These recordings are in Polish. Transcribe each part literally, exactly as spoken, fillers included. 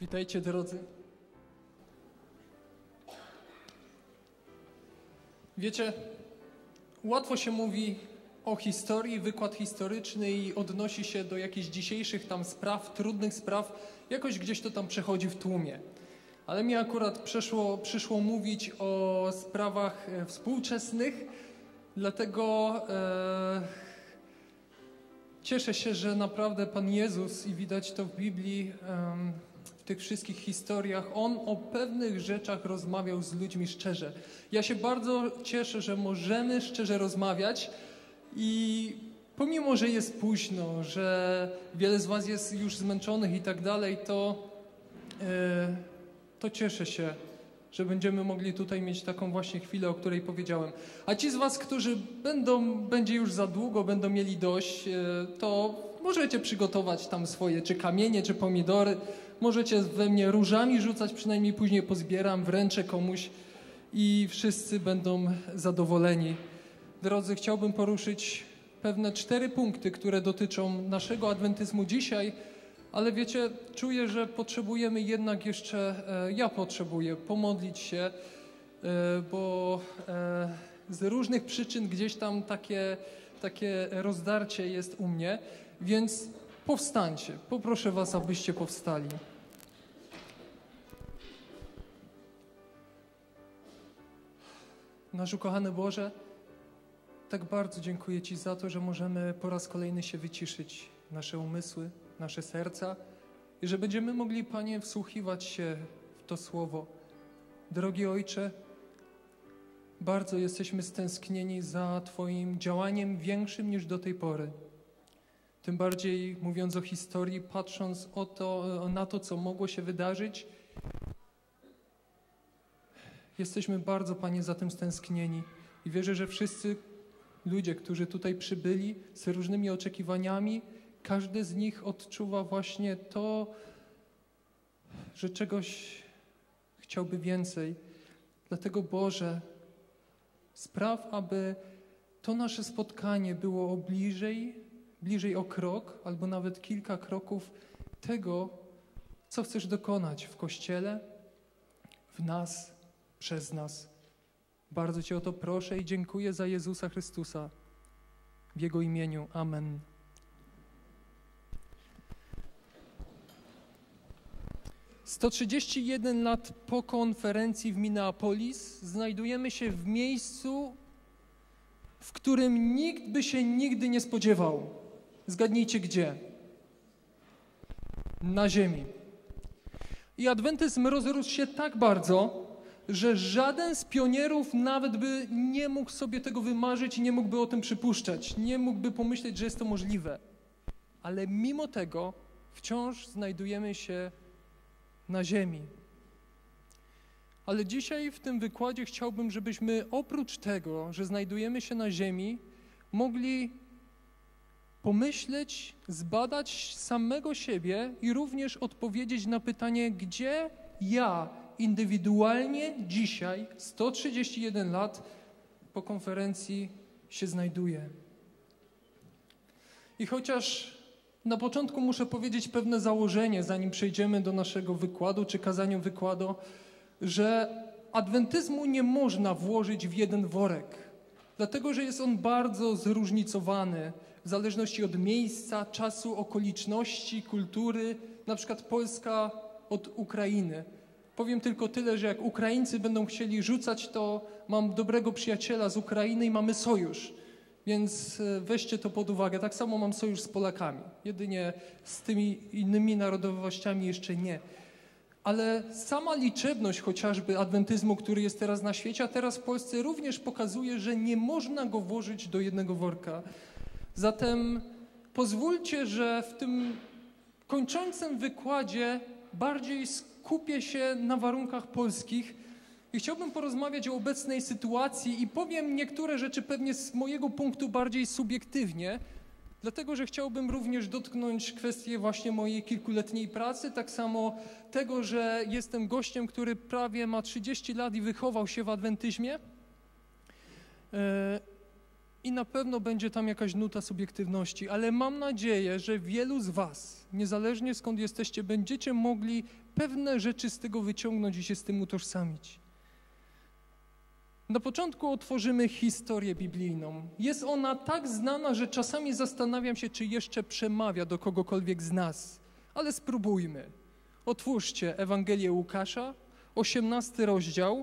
Witajcie, drodzy. Wiecie, łatwo się mówi o historii, wykład historyczny i odnosi się do jakichś dzisiejszych tam spraw, trudnych spraw, jakoś gdzieś to tam przechodzi w tłumie. Ale mi akurat przyszło, przyszło mówić o sprawach e, współczesnych, dlatego e, cieszę się, że naprawdę Pan Jezus, i widać to w Biblii, e, w tych wszystkich historiach, On o pewnych rzeczach rozmawiał z ludźmi szczerze. Ja się bardzo cieszę, że możemy szczerze rozmawiać i pomimo, że jest późno, że wiele z Was jest już zmęczonych i tak dalej, to, yy, to cieszę się, że będziemy mogli tutaj mieć taką właśnie chwilę, o której powiedziałem. A ci z Was, którzy będą, będzie już za długo, będą mieli dość, yy, to możecie przygotować tam swoje, czy kamienie, czy pomidory. Możecie we mnie różami rzucać, przynajmniej później pozbieram, wręczę komuś i wszyscy będą zadowoleni. Drodzy, chciałbym poruszyć pewne cztery punkty, które dotyczą naszego adwentyzmu dzisiaj, ale wiecie, czuję, że potrzebujemy jednak jeszcze, e, ja potrzebuję pomodlić się, e, bo e, z różnych przyczyn gdzieś tam takie, takie rozdarcie jest u mnie, więc powstańcie. Poproszę Was, abyście powstali. Nasz ukochany Boże, tak bardzo dziękuję Ci za to, że możemy po raz kolejny się wyciszyć, nasze umysły, nasze serca i że będziemy mogli, Panie, wsłuchiwać się w to Słowo. Drogi Ojcze, bardzo jesteśmy stęsknieni za Twoim działaniem większym niż do tej pory. Tym bardziej mówiąc o historii, patrząc o to, na to, co mogło się wydarzyć, jesteśmy bardzo, Panie, za tym stęsknieni i wierzę, że wszyscy ludzie, którzy tutaj przybyli z różnymi oczekiwaniami, każdy z nich odczuwa właśnie to, że czegoś chciałby więcej. Dlatego, Boże, spraw, aby to nasze spotkanie było bliżej, bliżej o krok, albo nawet kilka kroków tego, co chcesz dokonać w Kościele, w nas, przez nas. Bardzo Cię o to proszę i dziękuję za Jezusa Chrystusa. W Jego imieniu. Amen. sto trzydzieści jeden lat po konferencji w Minneapolis znajdujemy się w miejscu, w którym nikt by się nigdy nie spodziewał. Zgadnijcie gdzie? Na ziemi. I adwentyzm rozrósł się tak bardzo, że żaden z pionierów nawet by nie mógł sobie tego wymarzyć i nie mógłby o tym przypuszczać. Nie mógłby pomyśleć, że jest to możliwe. Ale mimo tego wciąż znajdujemy się na ziemi. Ale dzisiaj w tym wykładzie chciałbym, żebyśmy oprócz tego, że znajdujemy się na ziemi, mogli pomyśleć, zbadać samego siebie i również odpowiedzieć na pytanie, gdzie ja indywidualnie dzisiaj, sto trzydzieści jeden lat po konferencji, się znajduję. I chociaż na początku muszę powiedzieć pewne założenie, zanim przejdziemy do naszego wykładu czy kazania wykładu, że adwentyzmu nie można włożyć w jeden worek, dlatego że jest on bardzo zróżnicowany w zależności od miejsca, czasu, okoliczności, kultury, na przykład Polska od Ukrainy. Powiem tylko tyle, że jak Ukraińcy będą chcieli rzucać, to mam dobrego przyjaciela z Ukrainy i mamy sojusz, więc weźcie to pod uwagę. Tak samo mam sojusz z Polakami, jedynie z tymi innymi narodowościami jeszcze nie. Ale sama liczebność chociażby adwentyzmu, który jest teraz na świecie, a teraz w Polsce również pokazuje, że nie można go włożyć do jednego worka. Zatem pozwólcie, że w tym kończącym wykładzie bardziej skupię się na warunkach polskich i chciałbym porozmawiać o obecnej sytuacji i powiem niektóre rzeczy pewnie z mojego punktu bardziej subiektywnie, dlatego że chciałbym również dotknąć kwestię właśnie mojej kilkuletniej pracy, tak samo tego, że jestem gościem, który prawie ma trzydzieści lat i wychował się w adwentyzmie. I na pewno będzie tam jakaś nuta subiektywności, ale mam nadzieję, że wielu z was, niezależnie skąd jesteście, będziecie mogli pewne rzeczy z tego wyciągnąć i się z tym utożsamić. Na początku otworzymy historię biblijną. Jest ona tak znana, że czasami zastanawiam się, czy jeszcze przemawia do kogokolwiek z nas. Ale spróbujmy. Otwórzcie Ewangelię Łukasza, osiemnasty rozdział.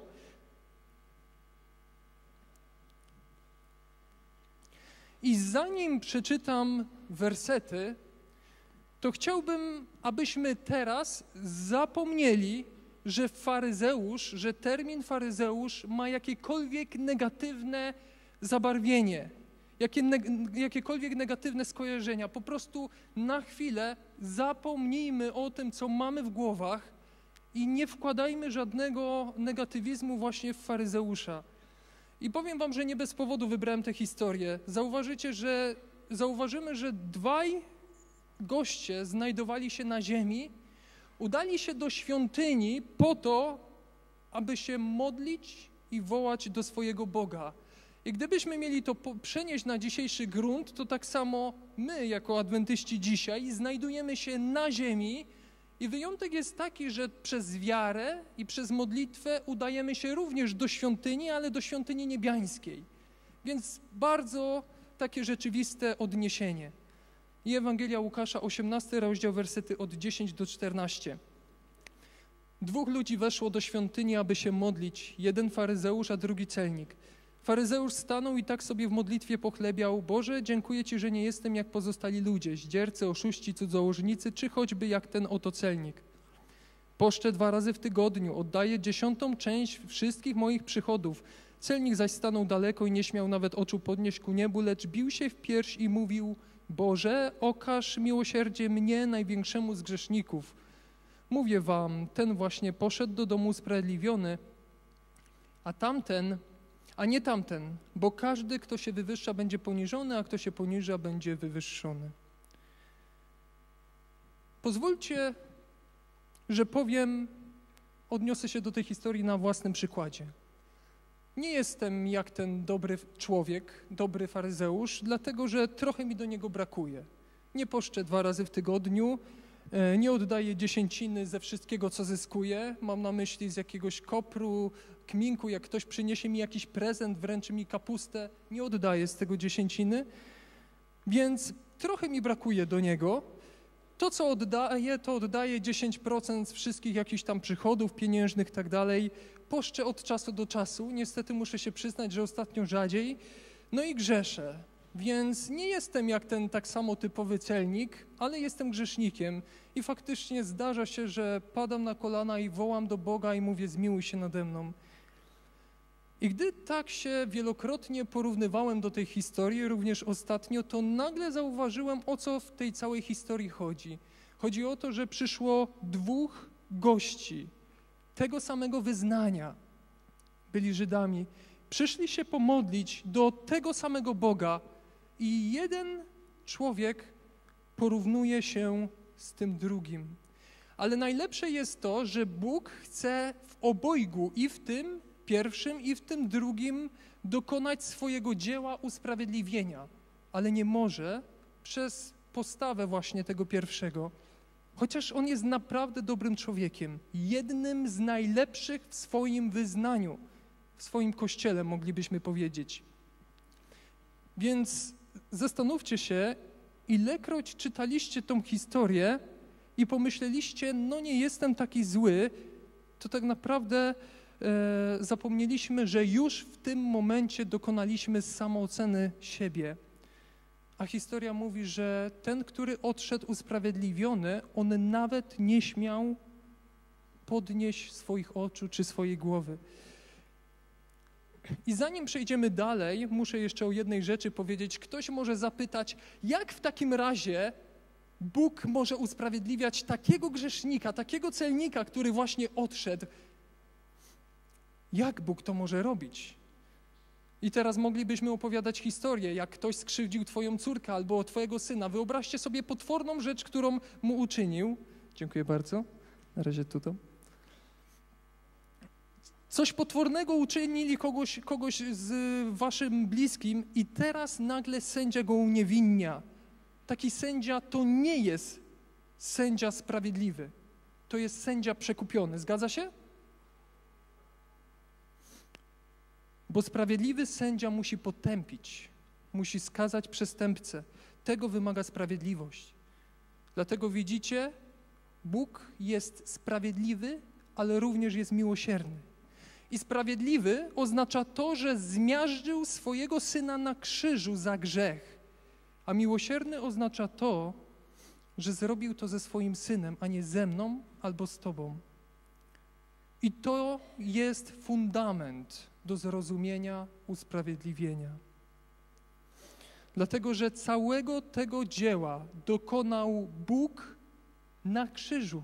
I zanim przeczytam wersety, to chciałbym, abyśmy teraz zapomnieli, że faryzeusz, że termin faryzeusz ma jakiekolwiek negatywne zabarwienie, jakie, jakiekolwiek negatywne skojarzenia. Po prostu na chwilę zapomnijmy o tym, co mamy w głowach i nie wkładajmy żadnego negatywizmu właśnie w faryzeusza. I powiem wam, że nie bez powodu wybrałem tę historię. Zauważycie, że, zauważymy, że dwaj goście znajdowali się na ziemi, udali się do świątyni po to, aby się modlić i wołać do swojego Boga. I gdybyśmy mieli to przenieść na dzisiejszy grunt, to tak samo my, jako adwentyści dzisiaj, znajdujemy się na ziemi i wyjątek jest taki, że przez wiarę i przez modlitwę udajemy się również do świątyni, ale do świątyni niebiańskiej. Więc bardzo takie rzeczywiste odniesienie. I Ewangelia Łukasza, osiemnasty rozdział, wersety od dziesięć do czternastu. Dwóch ludzi weszło do świątyni, aby się modlić, jeden faryzeusz, a drugi celnik. Faryzeusz stanął i tak sobie w modlitwie pochlebiał: Boże, dziękuję Ci, że nie jestem jak pozostali ludzie, zdziercy, oszuści, cudzołożnicy, czy choćby jak ten oto celnik. Poszczę dwa razy w tygodniu, oddaję dziesiątą część wszystkich moich przychodów. Celnik zaś stanął daleko i nie śmiał nawet oczu podnieść ku niebu, lecz bił się w pierś i mówił: Boże, okaż miłosierdzie mnie, największemu z grzeszników. Mówię wam, ten właśnie poszedł do domu usprawiedliwiony, a tamten, a nie tamten, bo każdy, kto się wywyższa, będzie poniżony, a kto się poniża, będzie wywyższony. Pozwólcie, że powiem, odniosę się do tej historii na własnym przykładzie. Nie jestem jak ten dobry człowiek, dobry faryzeusz, dlatego że trochę mi do niego brakuje. Nie poszczę dwa razy w tygodniu, nie oddaję dziesięciny ze wszystkiego, co zyskuję. Mam na myśli z jakiegoś kopru, kminku, jak ktoś przyniesie mi jakiś prezent, wręczy mi kapustę, nie oddaję z tego dziesięciny, więc trochę mi brakuje do niego. To, co oddaję, to oddaję dziesięć procent z wszystkich jakichś tam przychodów pieniężnych i tak dalej. Poszczę od czasu do czasu. Niestety muszę się przyznać, że ostatnio rzadziej. No i grzeszę. Więc nie jestem jak ten tak samo typowy celnik, ale jestem grzesznikiem. I faktycznie zdarza się, że padam na kolana i wołam do Boga i mówię: zmiłuj się nade mną. I gdy tak się wielokrotnie porównywałem do tej historii, również ostatnio, to nagle zauważyłem, o co w tej całej historii chodzi. Chodzi o to, że przyszło dwóch gości tego samego wyznania, byli Żydami, przyszli się pomodlić do tego samego Boga i jeden człowiek porównuje się z tym drugim. Ale najlepsze jest to, że Bóg chce w obojgu, i w tym pierwszym, i w tym drugim, dokonać swojego dzieła usprawiedliwienia, ale nie może przez postawę właśnie tego pierwszego. Chociaż on jest naprawdę dobrym człowiekiem, jednym z najlepszych w swoim wyznaniu, w swoim kościele, moglibyśmy powiedzieć. Więc zastanówcie się, ilekroć czytaliście tą historię i pomyśleliście: no nie jestem taki zły, to tak naprawdę e, zapomnieliśmy, że już w tym momencie dokonaliśmy samooceny siebie. A historia mówi, że ten, który odszedł usprawiedliwiony, on nawet nie śmiał podnieść swoich oczu czy swojej głowy. I zanim przejdziemy dalej, muszę jeszcze o jednej rzeczy powiedzieć. Ktoś może zapytać, jak w takim razie Bóg może usprawiedliwiać takiego grzesznika, takiego celnika, który właśnie odszedł? Jak Bóg to może robić? I teraz moglibyśmy opowiadać historię, jak ktoś skrzywdził twoją córkę albo twojego syna. Wyobraźcie sobie potworną rzecz, którą mu uczynił. Dziękuję bardzo. Na razie tutaj. Coś potwornego uczynili kogoś, kogoś z waszym bliskim i teraz nagle sędzia go uniewinnia. Taki sędzia to nie jest sędzia sprawiedliwy. To jest sędzia przekupiony. Zgadza się? Bo sprawiedliwy sędzia musi potępić, musi skazać przestępcę. Tego wymaga sprawiedliwość. Dlatego widzicie, Bóg jest sprawiedliwy, ale również jest miłosierny. I sprawiedliwy oznacza to, że zmiażdżył swojego Syna na krzyżu za grzech. A miłosierny oznacza to, że zrobił to ze swoim Synem, a nie ze mną albo z Tobą. I to jest fundament do zrozumienia usprawiedliwienia. Dlatego, że całego tego dzieła dokonał Bóg na krzyżu,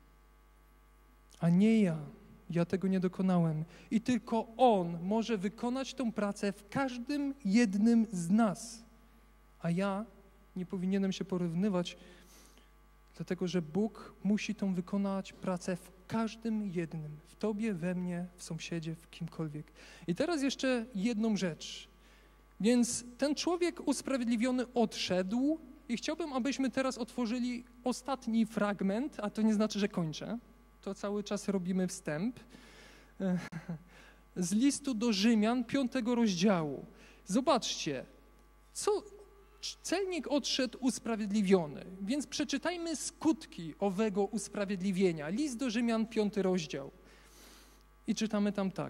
a nie ja. Ja tego nie dokonałem. I tylko On może wykonać tą pracę w każdym jednym z nas. A ja nie powinienem się porównywać, dlatego że Bóg musi tą wykonać pracę w każdym jednym. W Tobie, we mnie, w sąsiedzie, w kimkolwiek. I teraz jeszcze jedną rzecz. Więc ten człowiek usprawiedliwiony odszedł i chciałbym, abyśmy teraz otworzyli ostatni fragment, a to nie znaczy, że kończę. To cały czas robimy wstęp. Z listu do Rzymian, piątego rozdziału. Zobaczcie, co celnik odszedł usprawiedliwiony, więc przeczytajmy skutki owego usprawiedliwienia. List do Rzymian, piąty rozdział. I czytamy tam tak.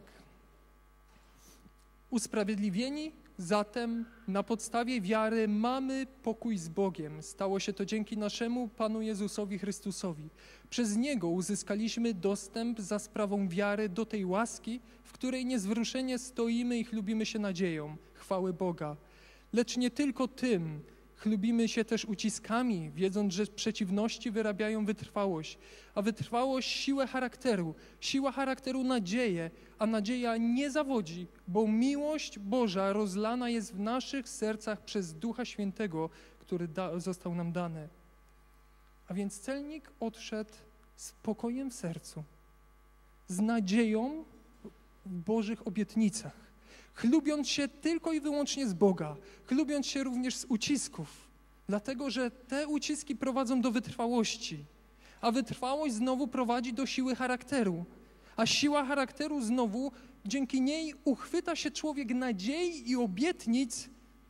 Usprawiedliwieni zatem na podstawie wiary mamy pokój z Bogiem. Stało się to dzięki naszemu Panu Jezusowi Chrystusowi. Przez Niego uzyskaliśmy dostęp za sprawą wiary do tej łaski, w której niezwruszenie stoimy i chlubimy się nadzieją, chwały Boga. Lecz nie tylko tym, chlubimy się też uciskami, wiedząc, że przeciwności wyrabiają wytrwałość, a wytrwałość siłę charakteru, siła charakteru nadzieję, a nadzieja nie zawodzi, bo miłość Boża rozlana jest w naszych sercach przez Ducha Świętego, który da, został nam dany. A więc celnik odszedł z pokojem w sercu, z nadzieją w Bożych obietnicach, chlubiąc się tylko i wyłącznie z Boga, chlubiąc się również z ucisków, dlatego że te uciski prowadzą do wytrwałości, a wytrwałość znowu prowadzi do siły charakteru, a siła charakteru znowu, dzięki niej uchwyta się człowiek nadziei i obietnic,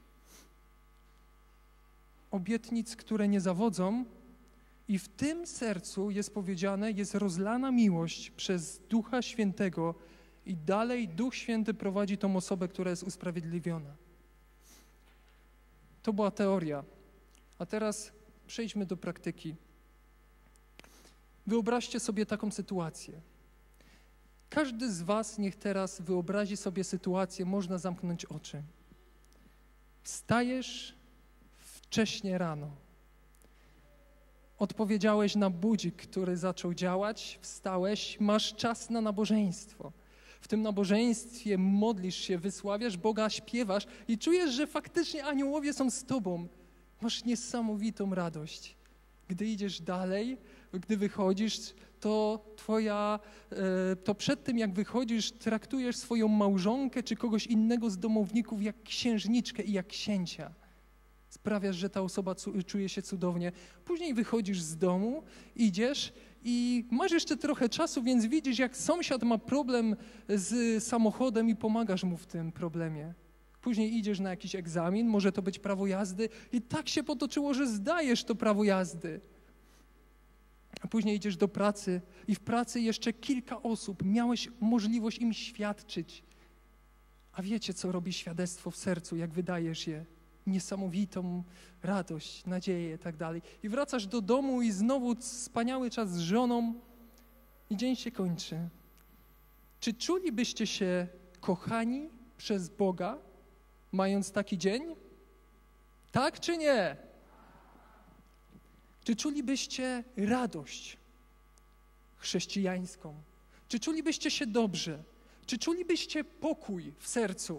obietnic, które nie zawodzą, i w tym sercu jest powiedziane, jest rozlana miłość przez Ducha Świętego i dalej Duch Święty prowadzi tą osobę, która jest usprawiedliwiona. To była teoria. A teraz przejdźmy do praktyki. Wyobraźcie sobie taką sytuację. Każdy z was niech teraz wyobrazi sobie sytuację, można zamknąć oczy. Wstajesz wcześnie rano. Odpowiedziałeś na budzik, który zaczął działać, wstałeś, masz czas na nabożeństwo. W tym nabożeństwie modlisz się, wysławiasz Boga, śpiewasz i czujesz, że faktycznie aniołowie są z tobą. Masz niesamowitą radość. Gdy idziesz dalej, gdy wychodzisz, to twoja, to przed tym jak wychodzisz, traktujesz swoją małżonkę czy kogoś innego z domowników jak księżniczkę i jak księcia. Sprawiasz, że ta osoba czuje się cudownie. Później wychodzisz z domu, idziesz i masz jeszcze trochę czasu, więc widzisz, jak sąsiad ma problem z samochodem i pomagasz mu w tym problemie. Później idziesz na jakiś egzamin, może to być prawo jazdy i tak się potoczyło, że zdajesz to prawo jazdy. A później idziesz do pracy i w pracy jeszcze kilka osób, miałeś możliwość im świadczyć. A wiecie, co robi świadectwo w sercu, jak wydajesz je? Niesamowitą radość, nadzieję i tak dalej. I wracasz do domu i znowu wspaniały czas z żoną i dzień się kończy. Czy czulibyście się kochani przez Boga, mając taki dzień? Tak czy nie? Czy czulibyście radość chrześcijańską? Czy czulibyście się dobrze? Czy czulibyście pokój w sercu?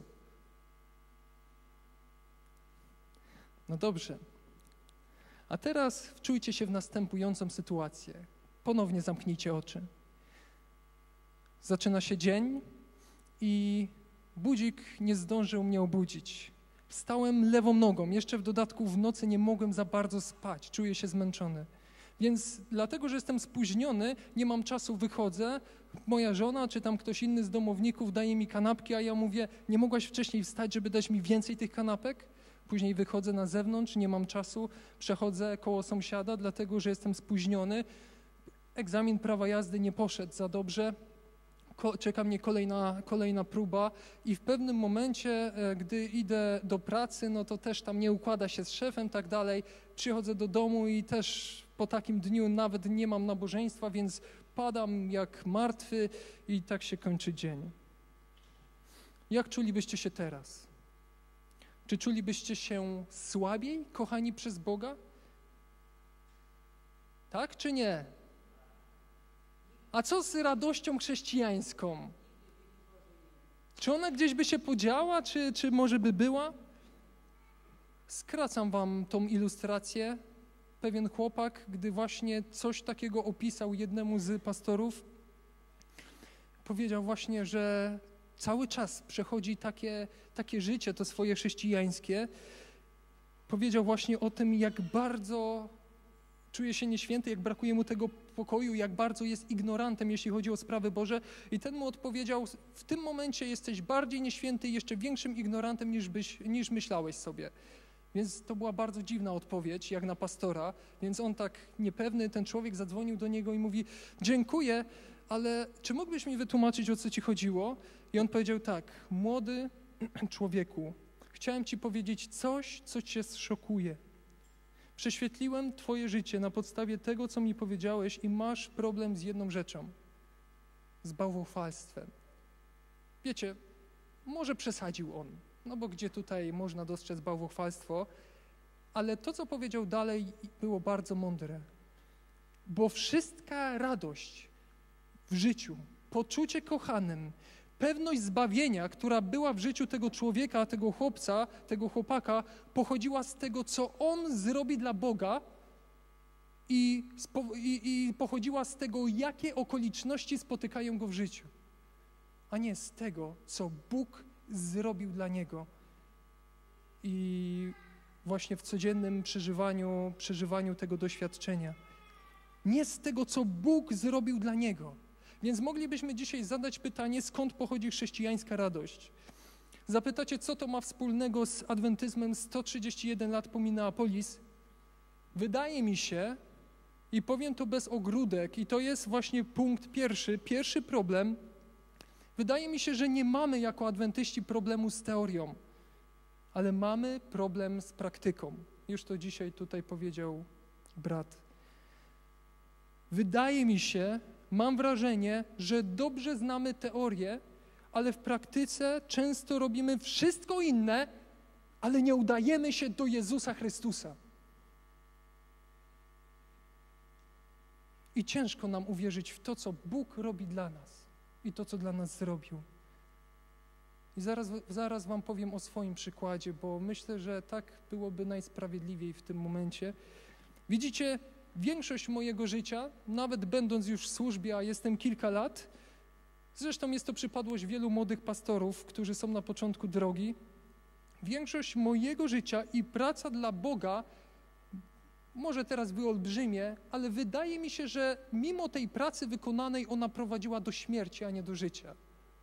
No dobrze. A teraz wczujcie się w następującą sytuację. Ponownie zamknijcie oczy. Zaczyna się dzień, i budzik nie zdążył mnie obudzić. Wstałem lewą nogą, jeszcze w dodatku w nocy nie mogłem za bardzo spać, czuję się zmęczony. Więc dlatego, że jestem spóźniony, nie mam czasu, wychodzę, moja żona czy tam ktoś inny z domowników daje mi kanapki, a ja mówię, nie mogłaś wcześniej wstać, żeby dać mi więcej tych kanapek? Później wychodzę na zewnątrz, nie mam czasu, przechodzę koło sąsiada, dlatego, że jestem spóźniony. Egzamin prawa jazdy nie poszedł za dobrze. Ko- czeka mnie kolejna, kolejna próba i w pewnym momencie, e, gdy idę do pracy, no to też tam nie układa się z szefem, tak dalej. Przychodzę do domu i też po takim dniu nawet nie mam nabożeństwa, więc padam jak martwy i tak się kończy dzień. Jak czulibyście się teraz? Czy czulibyście się słabiej, kochani przez Boga? Tak czy nie? A co z radością chrześcijańską? Czy ona gdzieś by się podziała, czy, czy może by była? Skracam wam tą ilustrację. Pewien chłopak, gdy właśnie coś takiego opisał jednemu z pastorów, powiedział właśnie, że cały czas przechodzi takie, takie życie, to swoje chrześcijańskie. Powiedział właśnie o tym, jak bardzo czuje się nieświęty, jak brakuje mu tego pokoju, jak bardzo jest ignorantem, jeśli chodzi o sprawy Boże. I ten mu odpowiedział, w tym momencie jesteś bardziej nieświęty i jeszcze większym ignorantem niż, byś, niż myślałeś sobie. Więc to była bardzo dziwna odpowiedź, jak na pastora. Więc on tak niepewny, ten człowiek zadzwonił do niego i mówi, dziękuję, ale czy mógłbyś mi wytłumaczyć, o co ci chodziło? I on powiedział tak, młody człowieku, chciałem ci powiedzieć coś, co cię zszokuje. Prześwietliłem twoje życie na podstawie tego, co mi powiedziałeś i masz problem z jedną rzeczą, z bałwochwalstwem. Wiecie, może przesadził on, no bo gdzie tutaj można dostrzec bałwochwalstwo, ale to, co powiedział dalej, było bardzo mądre. Bo wszystka radość w życiu, poczucie kochanym, pewność zbawienia, która była w życiu tego człowieka, tego chłopca, tego chłopaka, pochodziła z tego, co on zrobi dla Boga i, i, i pochodziła z tego, jakie okoliczności spotykają go w życiu, a nie z tego, co Bóg zrobił dla niego. I właśnie w codziennym przeżywaniu, przeżywaniu tego doświadczenia. Nie z tego, co Bóg zrobił dla niego. Więc moglibyśmy dzisiaj zadać pytanie, skąd pochodzi chrześcijańska radość. Zapytacie, co to ma wspólnego z adwentyzmem sto trzydzieści jeden lat po Minneapolis? Wydaje mi się, i powiem to bez ogródek, i to jest właśnie punkt pierwszy, pierwszy problem. Wydaje mi się, że nie mamy jako adwentyści problemu z teorią, ale mamy problem z praktyką. Już to dzisiaj tutaj powiedział brat. Wydaje mi się, mam wrażenie, że dobrze znamy teorię, ale w praktyce często robimy wszystko inne, ale nie udajemy się do Jezusa Chrystusa. I ciężko nam uwierzyć w to, co Bóg robi dla nas i to, co dla nas zrobił. I zaraz, zaraz wam powiem o swoim przykładzie, bo myślę, że tak byłoby najsprawiedliwiej w tym momencie. Widzicie, większość mojego życia, nawet będąc już w służbie, a jestem kilka lat, zresztą jest to przypadłość wielu młodych pastorów, którzy są na początku drogi, większość mojego życia i praca dla Boga, może teraz wyolbrzymie, ale wydaje mi się, że mimo tej pracy wykonanej ona prowadziła do śmierci, a nie do życia.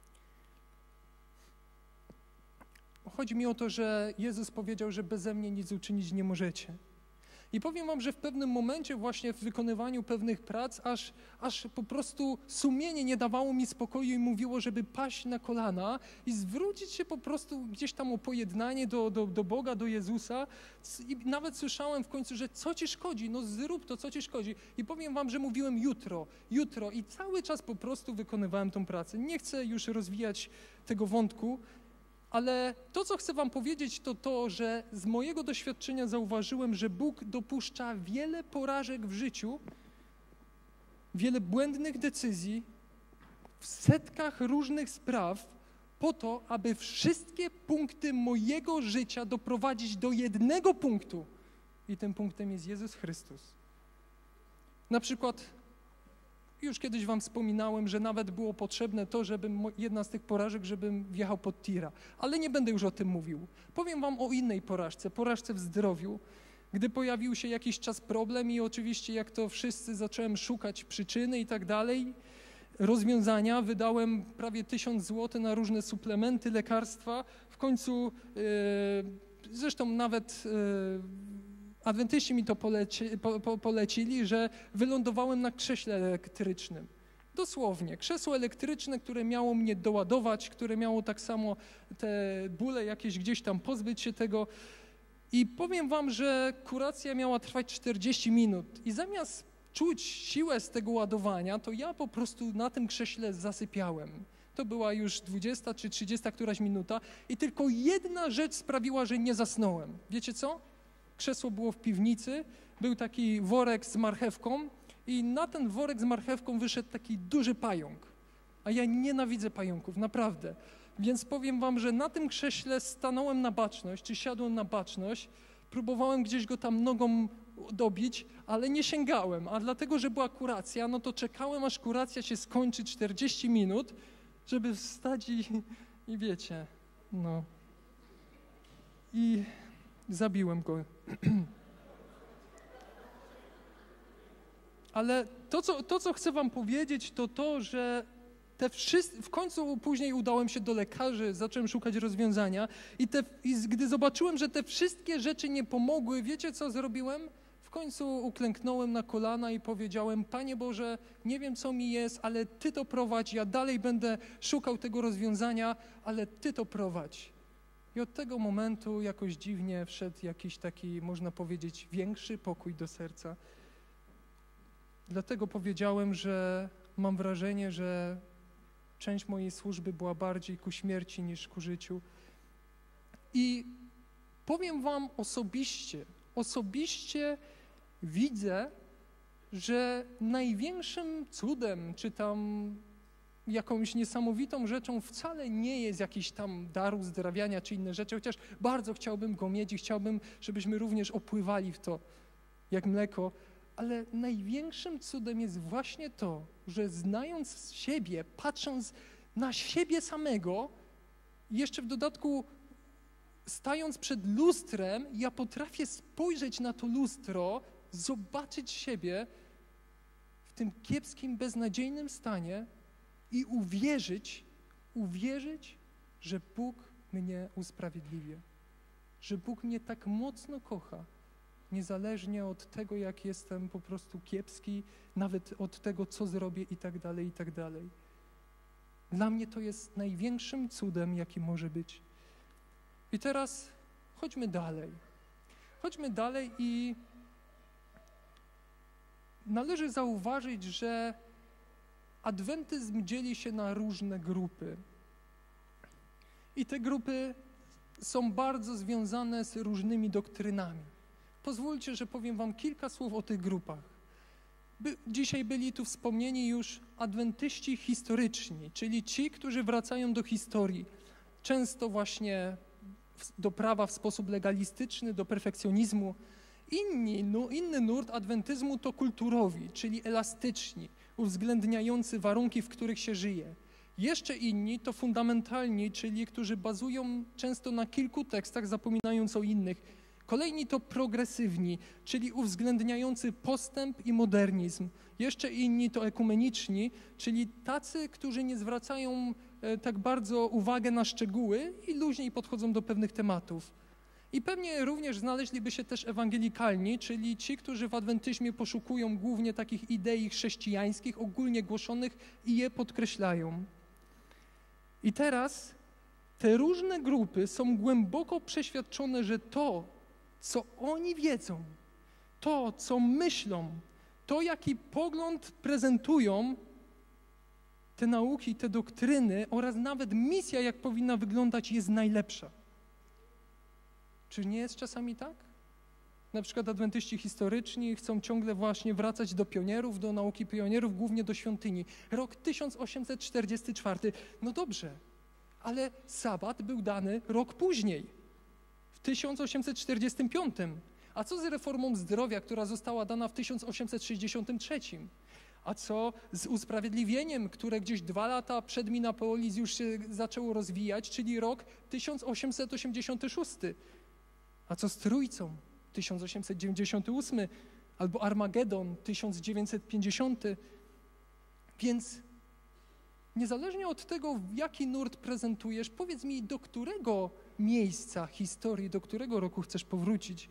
Chodzi mi o to, że Jezus powiedział, że beze mnie nic uczynić nie możecie. I powiem wam, że w pewnym momencie właśnie w wykonywaniu pewnych prac, aż, aż po prostu sumienie nie dawało mi spokoju i mówiło, żeby paść na kolana i zwrócić się po prostu gdzieś tam o pojednanie do, do, do Boga, do Jezusa. I nawet słyszałem w końcu, że co ci szkodzi? No zrób to, co ci szkodzi. I powiem wam, że mówiłem jutro, jutro i cały czas po prostu wykonywałem tą pracę. Nie chcę już rozwijać tego wątku, ale to, co chcę wam powiedzieć, to to, że z mojego doświadczenia zauważyłem, że Bóg dopuszcza wiele porażek w życiu, wiele błędnych decyzji w setkach różnych spraw po to, aby wszystkie punkty mojego życia doprowadzić do jednego punktu. I tym punktem jest Jezus Chrystus. Na przykład już kiedyś wam wspominałem, że nawet było potrzebne to, żebym, jedna z tych porażek, żebym wjechał pod tira. Ale nie będę już o tym mówił. Powiem wam o innej porażce, porażce w zdrowiu, gdy pojawił się jakiś czas problem i oczywiście jak to wszyscy zacząłem szukać przyczyny i tak dalej, rozwiązania, wydałem prawie tysiąc złotych na różne suplementy, lekarstwa. W końcu, yy, zresztą nawet yy, adwentyści mi to poleci, po, po, polecili, że wylądowałem na krześle elektrycznym. Dosłownie, krzesło elektryczne, które miało mnie doładować, które miało tak samo te bóle jakieś gdzieś tam pozbyć się tego. I powiem wam, że kuracja miała trwać czterdzieści minut i zamiast czuć siłę z tego ładowania, to ja po prostu na tym krześle zasypiałem. To była już dwudziesta czy trzydziesta któraś minuta i tylko jedna rzecz sprawiła, że nie zasnąłem. Wiecie co? Krzesło było w piwnicy, był taki worek z marchewką i na ten worek z marchewką wyszedł taki duży pająk. A ja nienawidzę pająków, naprawdę. Więc powiem wam, że na tym krześle stanąłem na baczność, czy siadłem na baczność, próbowałem gdzieś go tam nogą dobić, ale nie sięgałem, a dlatego, że była kuracja, no to czekałem, aż kuracja się skończy czterdzieści minut, żeby wstać i, i wiecie, no. I zabiłem go. Ale to co, to, co chcę wam powiedzieć, to to, że te wszyscy, w końcu później udałem się do lekarzy, zacząłem szukać rozwiązania i, te, i gdy zobaczyłem, że te wszystkie rzeczy nie pomogły, wiecie co zrobiłem? W końcu uklęknąłem na kolana i powiedziałem: Panie Boże, nie wiem co mi jest, ale Ty to prowadź, ja dalej będę szukał tego rozwiązania, ale Ty to prowadź. I od tego momentu jakoś dziwnie wszedł jakiś taki, można powiedzieć, większy pokój do serca. Dlatego powiedziałem, że mam wrażenie, że część mojej służby była bardziej ku śmierci niż ku życiu. I powiem wam osobiście, osobiście widzę, że największym cudem, czy tam jakąś niesamowitą rzeczą wcale nie jest jakiś tam dar uzdrawiania, czy inne rzeczy, chociaż bardzo chciałbym go mieć i chciałbym, żebyśmy również opływali w to, jak mleko, ale największym cudem jest właśnie to, że znając siebie, patrząc na siebie samego, jeszcze w dodatku stając przed lustrem, ja potrafię spojrzeć na to lustro, zobaczyć siebie w tym kiepskim, beznadziejnym stanie i uwierzyć, uwierzyć, że Bóg mnie usprawiedliwia, że Bóg mnie tak mocno kocha, niezależnie od tego, jak jestem po prostu kiepski, nawet od tego, co zrobię i tak dalej, i tak dalej. Dla mnie to jest największym cudem, jaki może być. I teraz chodźmy dalej. Chodźmy dalej i należy zauważyć, że adwentyzm dzieli się na różne grupy. I te grupy są bardzo związane z różnymi doktrynami. Pozwólcie, że powiem wam kilka słów o tych grupach. By, dzisiaj byli tu wspomnieni już adwentyści historyczni, czyli ci, którzy wracają do historii, często właśnie do prawa w sposób legalistyczny, do perfekcjonizmu. Inni, no, inny nurt adwentyzmu to kulturowi, czyli elastyczni, uwzględniający warunki, w których się żyje. Jeszcze inni to fundamentalni, czyli którzy bazują często na kilku tekstach, zapominając o innych. Kolejni to progresywni, czyli uwzględniający postęp i modernizm. Jeszcze inni to ekumeniczni, czyli tacy, którzy nie zwracają e, tak bardzo uwagę na szczegóły i luźniej podchodzą do pewnych tematów. I pewnie również znaleźliby się też ewangelikalni, czyli ci, którzy w adwentyzmie poszukują głównie takich idei chrześcijańskich, ogólnie głoszonych i je podkreślają. I teraz te różne grupy są głęboko przeświadczone, że to, co oni wiedzą, to, co myślą, to, jaki pogląd prezentują, te nauki, te doktryny oraz nawet misja, jak powinna wyglądać, jest najlepsza. Czy nie jest czasami tak? Na przykład adwentyści historyczni chcą ciągle właśnie wracać do pionierów, do nauki pionierów, głównie do świątyni. Rok tysiąc osiemset czterdziesty czwarty. No dobrze, ale sabat był dany rok później, w tysiąc osiemset czterdziestym piątym. A co z reformą zdrowia, która została dana w tysiąc osiemset sześćdziesiątym trzecim? A co z usprawiedliwieniem, które gdzieś dwa lata przed Minneapolis już się zaczęło rozwijać, czyli rok tysiąc osiemset osiemdziesiąty szósty? A co z Trójcą? tysiąc osiemset dziewięćdziesiąty ósmy albo Armagedon tysiąc dziewięćset pięćdziesiąty. Więc niezależnie od tego, jaki nurt prezentujesz, powiedz mi, do którego miejsca historii, do którego roku chcesz powrócić.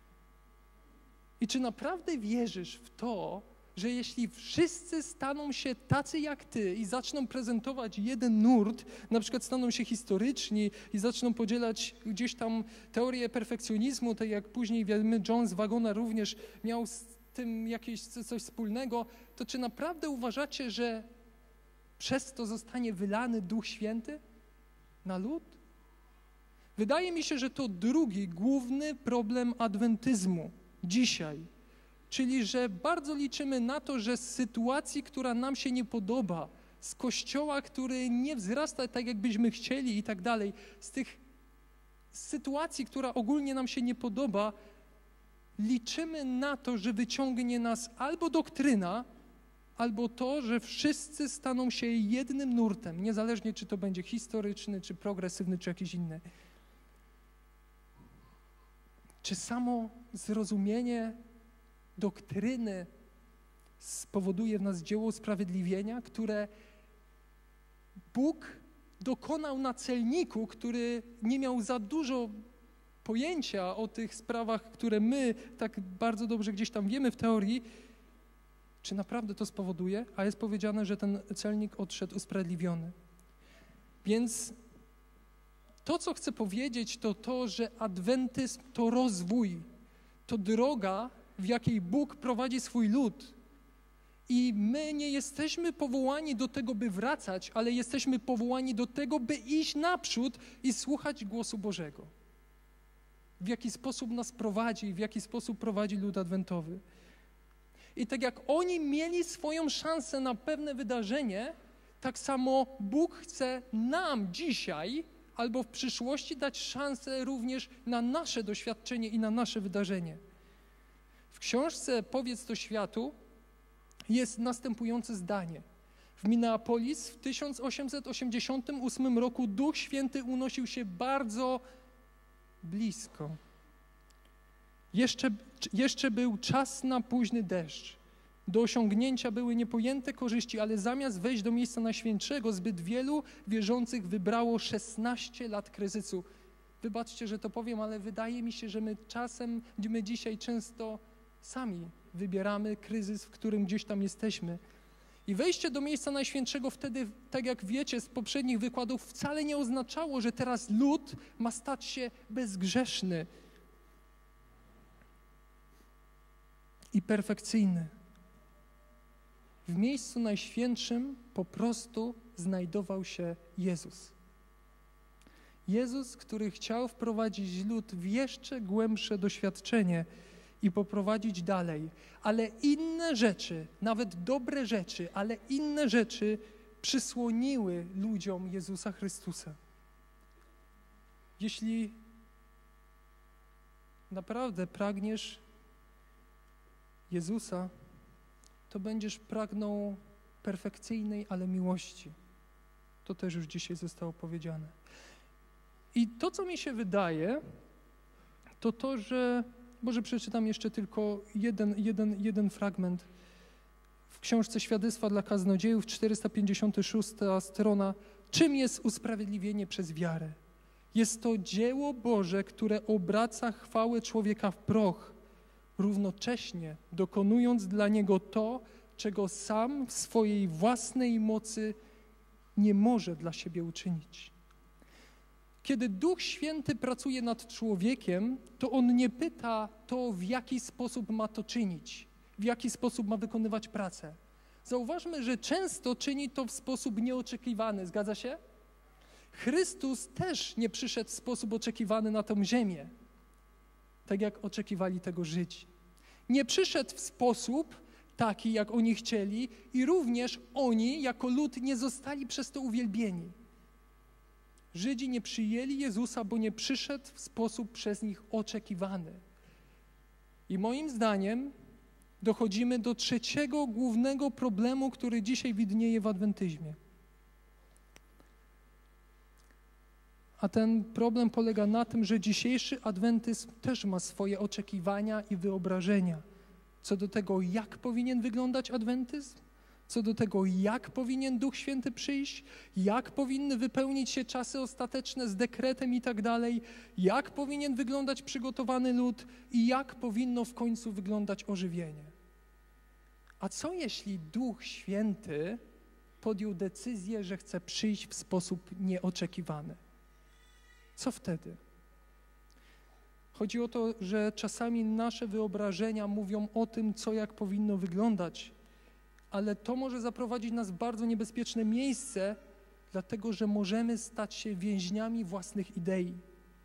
I czy naprawdę wierzysz w to, że jeśli wszyscy staną się tacy jak ty i zaczną prezentować jeden nurt, na przykład staną się historyczni i zaczną podzielać gdzieś tam teorię perfekcjonizmu, tak jak później wiemy, John z Wagona również miał z tym jakieś coś wspólnego, to czy naprawdę uważacie, że przez to zostanie wylany Duch Święty na lud? Wydaje mi się, że to drugi główny problem adwentyzmu dzisiaj. Czyli, że bardzo liczymy na to, że z sytuacji, która nam się nie podoba, z kościoła, który nie wzrasta tak, jakbyśmy chcieli i tak dalej, z tych sytuacji, która ogólnie nam się nie podoba, liczymy na to, że wyciągnie nas albo doktryna, albo to, że wszyscy staną się jednym nurtem, niezależnie czy to będzie historyczny, czy progresywny, czy jakiś inny. Czy samo zrozumienie doktryny spowoduje w nas dzieło usprawiedliwienia, które Bóg dokonał na celniku, który nie miał za dużo pojęcia o tych sprawach, które my tak bardzo dobrze gdzieś tam wiemy w teorii, czy naprawdę to spowoduje? A jest powiedziane, że ten celnik odszedł usprawiedliwiony. Więc to, co chcę powiedzieć, to to, że adwentyzm to rozwój, to droga, w jakiej Bóg prowadzi swój lud. I my nie jesteśmy powołani do tego, by wracać, ale jesteśmy powołani do tego, by iść naprzód i słuchać głosu Bożego. W jaki sposób nas prowadzi, w jaki sposób prowadzi lud adwentowy. I tak jak oni mieli swoją szansę na pewne wydarzenie, tak samo Bóg chce nam dzisiaj albo w przyszłości dać szansę również na nasze doświadczenie i na nasze wydarzenie. W książce Powiedz to światu jest następujące zdanie. W Minneapolis w tysiąc osiemset osiemdziesiątym ósmym roku Duch Święty unosił się bardzo blisko. Jeszcze, jeszcze był czas na późny deszcz. Do osiągnięcia były niepojęte korzyści, ale zamiast wejść do miejsca najświętszego, zbyt wielu wierzących wybrało szesnaście lat kryzysu. Wybaczcie, że to powiem, ale wydaje mi się, że my czasem, my dzisiaj często sami wybieramy kryzys, w którym gdzieś tam jesteśmy. I wejście do miejsca najświętszego wtedy, tak jak wiecie z poprzednich wykładów, wcale nie oznaczało, że teraz lud ma stać się bezgrzeszny i perfekcyjny. W miejscu najświętszym po prostu znajdował się Jezus. Jezus, który chciał wprowadzić lud w jeszcze głębsze doświadczenie i poprowadzić dalej. Ale inne rzeczy, nawet dobre rzeczy, ale inne rzeczy przysłoniły ludziom Jezusa Chrystusa. Jeśli naprawdę pragniesz Jezusa, to będziesz pragnął perfekcyjnej, ale miłości. To też już dzisiaj zostało powiedziane. I to, co mi się wydaje, to to, że może przeczytam jeszcze tylko jeden, jeden, jeden fragment. W książce Świadectwa dla kaznodziejów, czterysta pięćdziesiąta szósta strona. Czym jest usprawiedliwienie przez wiarę? Jest to dzieło Boże, które obraca chwałę człowieka w proch, równocześnie dokonując dla niego to, czego sam w swojej własnej mocy nie może dla siebie uczynić. Kiedy Duch Święty pracuje nad człowiekiem, to On nie pyta to, w jaki sposób ma to czynić, w jaki sposób ma wykonywać pracę. Zauważmy, że często czyni to w sposób nieoczekiwany, zgadza się? Chrystus też nie przyszedł w sposób oczekiwany na tę ziemię, tak jak oczekiwali tego Żydzi. Nie przyszedł w sposób taki, jak oni chcieli i również oni, jako lud, nie zostali przez to uwielbieni. Żydzi nie przyjęli Jezusa, bo nie przyszedł w sposób przez nich oczekiwany. I moim zdaniem dochodzimy do trzeciego głównego problemu, który dzisiaj widnieje w adwentyzmie. A ten problem polega na tym, że dzisiejszy adwentyzm też ma swoje oczekiwania i wyobrażenia co do tego, jak powinien wyglądać adwentyzm, co do tego, jak powinien Duch Święty przyjść, jak powinny wypełnić się czasy ostateczne z dekretem i tak dalej, jak powinien wyglądać przygotowany lud i jak powinno w końcu wyglądać ożywienie. A co jeśli Duch Święty podjął decyzję, że chce przyjść w sposób nieoczekiwany? Co wtedy? Chodzi o to, że czasami nasze wyobrażenia mówią o tym, co jak powinno wyglądać, ale to może zaprowadzić nas w bardzo niebezpieczne miejsce, dlatego że możemy stać się więźniami własnych idei.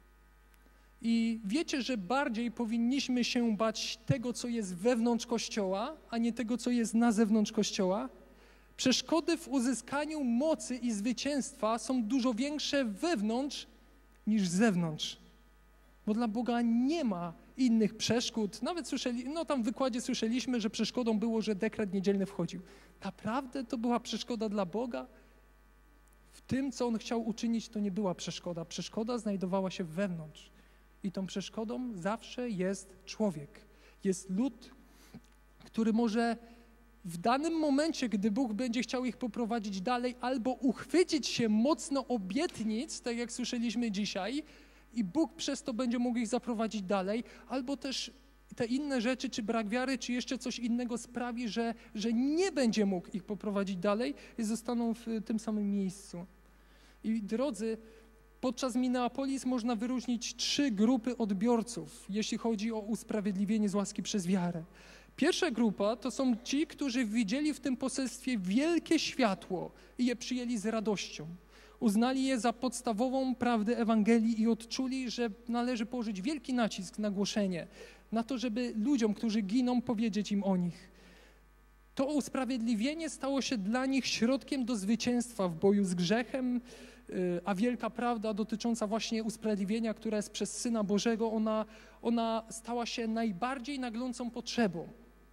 I wiecie, że bardziej powinniśmy się bać tego, co jest wewnątrz Kościoła, a nie tego, co jest na zewnątrz Kościoła? Przeszkody w uzyskaniu mocy i zwycięstwa są dużo większe wewnątrz niż z zewnątrz. Bo dla Boga nie ma innych przeszkód. Nawet słyszeli, no tam w wykładzie słyszeliśmy, że przeszkodą było, że dekret niedzielny wchodził. Naprawdę to była przeszkoda dla Boga? W tym, co On chciał uczynić, to nie była przeszkoda. Przeszkoda znajdowała się wewnątrz. I tą przeszkodą zawsze jest człowiek. Jest lud, który może w danym momencie, gdy Bóg będzie chciał ich poprowadzić dalej, albo uchwycić się mocno obietnic, tak jak słyszeliśmy dzisiaj, i Bóg przez to będzie mógł ich zaprowadzić dalej, albo też te inne rzeczy, czy brak wiary, czy jeszcze coś innego sprawi, że, że nie będzie mógł ich poprowadzić dalej i zostaną w tym samym miejscu. I drodzy, podczas Minneapolis można wyróżnić trzy grupy odbiorców, jeśli chodzi o usprawiedliwienie z łaski przez wiarę. Pierwsza grupa to są ci, którzy widzieli w tym poselstwie wielkie światło i je przyjęli z radością. Uznali je za podstawową prawdę Ewangelii i odczuli, że należy położyć wielki nacisk na głoszenie, na to, żeby ludziom, którzy giną, powiedzieć im o nich. To usprawiedliwienie stało się dla nich środkiem do zwycięstwa w boju z grzechem, a wielka prawda dotycząca właśnie usprawiedliwienia, która jest przez Syna Bożego, ona, ona stała się najbardziej naglącą potrzebą.